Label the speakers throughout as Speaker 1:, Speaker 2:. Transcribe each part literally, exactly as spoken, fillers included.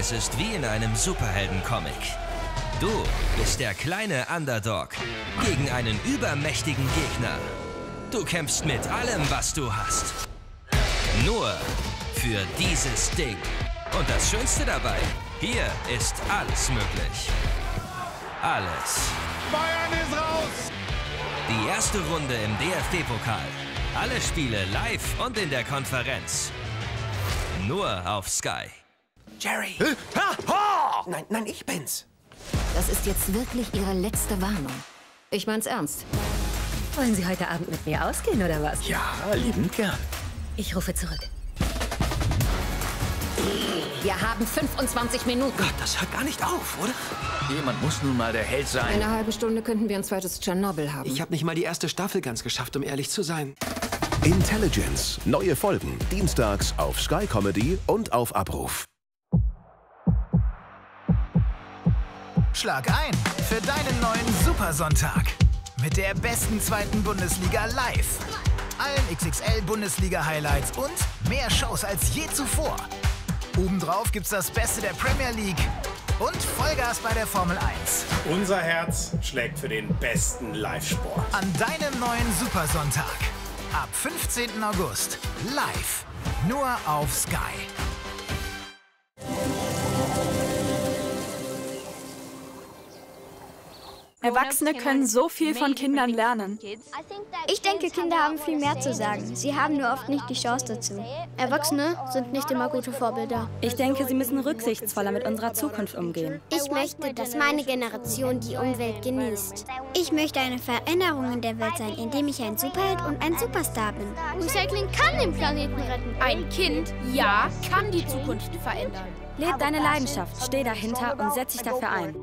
Speaker 1: Es ist wie in einem Superheldencomic. Du bist der kleine Underdog gegen einen übermächtigen Gegner. Du kämpfst mit allem, was du hast. Nur für dieses Ding. Und das Schönste dabei, hier ist alles möglich. Alles.
Speaker 2: Bayern ist raus!
Speaker 1: Die erste Runde im D F B-Pokal. Alle Spiele live und in der Konferenz. Nur auf Sky.
Speaker 3: Jerry! Nein, nein, ich bin's.
Speaker 4: Das ist jetzt wirklich Ihre letzte Warnung. Ich mein's ernst.
Speaker 5: Wollen Sie heute Abend mit mir ausgehen, oder was?
Speaker 3: Ja, liebend gern.
Speaker 5: Ich rufe zurück.
Speaker 4: Wir haben fünfundzwanzig Minuten.
Speaker 3: Gott, das hört gar nicht auf, oder? Jemand muss nun mal der Held sein.
Speaker 4: In einer halben Stunde könnten wir ein zweites Tschernobyl haben.
Speaker 3: Ich habe nicht mal die erste Staffel ganz geschafft, um ehrlich zu sein.
Speaker 6: Intelligence. Neue Folgen. Dienstags auf Sky Comedy und auf Abruf.
Speaker 7: Schlag ein für deinen neuen Supersonntag. Mit der besten zweiten Bundesliga live. Allen X X L-Bundesliga-Highlights und mehr Shows als je zuvor. Obendrauf gibt's das Beste der Premier League und Vollgas bei der Formel eins.
Speaker 2: Unser Herz schlägt für den besten Live-Sport.
Speaker 7: An deinem neuen Supersonntag. Ab fünfzehnten August. Live. Nur auf Sky.
Speaker 8: Erwachsene können so viel von Kindern lernen.
Speaker 9: Ich denke, Kinder haben viel mehr zu sagen. Sie haben nur oft nicht die Chance dazu. Erwachsene sind nicht immer gute Vorbilder.
Speaker 8: Ich denke, sie müssen rücksichtsvoller mit unserer Zukunft umgehen.
Speaker 9: Ich möchte, dass meine Generation die Umwelt genießt. Ich möchte eine Veränderung in der Welt sein, indem ich ein Superheld und ein Superstar bin. Recycling kann den Planeten retten.
Speaker 10: Ein Kind, ja, kann die Zukunft verändern.
Speaker 8: Leb deine Leidenschaft, steh dahinter und setz dich dafür ein.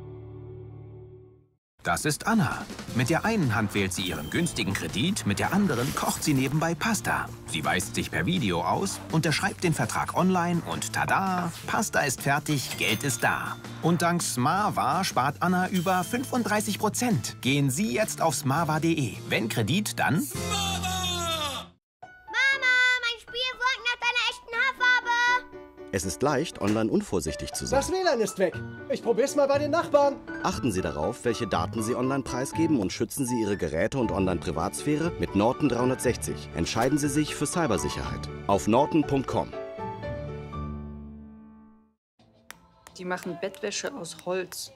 Speaker 11: Das ist Anna. Mit der einen Hand wählt sie ihren günstigen Kredit, mit der anderen kocht sie nebenbei Pasta. Sie weist sich per Video aus, unterschreibt den Vertrag online und tada, Pasta ist fertig, Geld ist da. Und dank Smava spart Anna über fünfunddreißig Prozent. Gehen Sie jetzt auf smava punkt de. Wenn Kredit, dann...
Speaker 12: Es ist leicht, online unvorsichtig zu sein.
Speaker 13: Das W L A N ist weg. Ich probier's mal bei den Nachbarn.
Speaker 12: Achten Sie darauf, welche Daten Sie online preisgeben und schützen Sie Ihre Geräte und Online-Privatsphäre mit Norton dreihundertsechzig. Entscheiden Sie sich für Cybersicherheit. Auf norton punkt com.
Speaker 14: Die machen Bettwäsche aus Holz.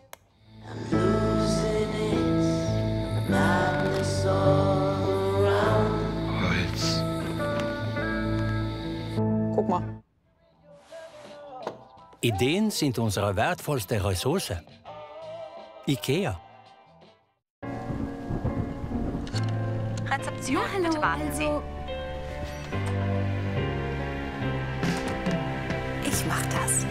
Speaker 11: Holz.
Speaker 14: Guck mal.
Speaker 15: Ideen sind unsere wertvollste Ressource. IKEA.
Speaker 16: Rezeption,
Speaker 8: Ja, hallo,
Speaker 16: bitte warten Sie.
Speaker 8: also...
Speaker 5: Ich mach das.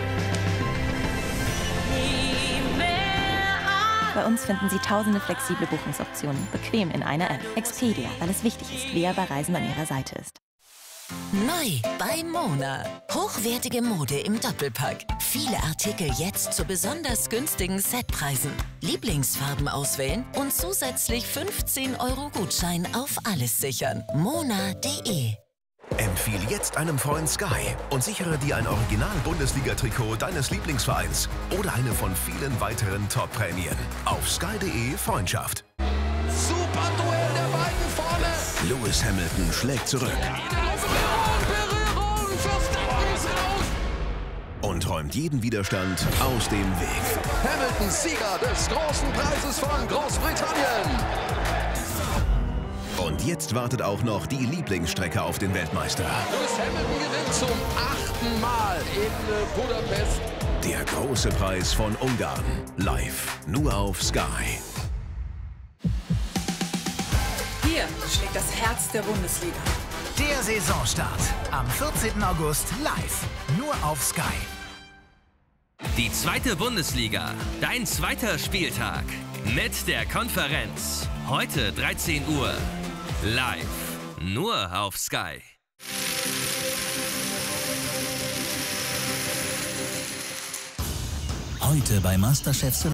Speaker 17: Bei uns finden Sie tausende flexible Buchungsoptionen, bequem in einer App. Expedia, weil es wichtig ist, wer bei Reisen an Ihrer Seite ist.
Speaker 18: Neu bei Mona. Hochwertige Mode im Doppelpack. Viele Artikel jetzt zu besonders günstigen Setpreisen. Lieblingsfarben auswählen und zusätzlich fünfzehn Euro Gutschein auf alles sichern. Mona punkt de.
Speaker 6: Empfehle jetzt einem Freund Sky und sichere dir ein Original-Bundesliga-Trikot deines Lieblingsvereins oder eine von vielen weiteren Top-Prämien. Auf sky punkt de Freundschaft.
Speaker 2: Super Duell der beiden vorne!
Speaker 6: Lewis Hamilton schlägt zurück.
Speaker 2: Berührung, Verstappen ist raus!
Speaker 6: Und räumt jeden Widerstand aus dem Weg.
Speaker 2: Hamilton Sieger des großen Preises von Großbritannien!
Speaker 6: Und jetzt wartet auch noch die Lieblingsstrecke auf den Weltmeister.
Speaker 2: Lewis Hamilton gewinnt zum achten Mal in Budapest.
Speaker 6: Der große Preis von Ungarn. Live. Nur auf Sky.
Speaker 14: Hier schlägt das Herz der Bundesliga.
Speaker 7: Der Saisonstart. Am vierzehnten August live. Nur auf Sky.
Speaker 1: Die zweite Bundesliga. Dein zweiter Spieltag. Mit der Konferenz. Heute dreizehn Uhr. Live. Nur auf Sky.
Speaker 15: Heute bei MasterChef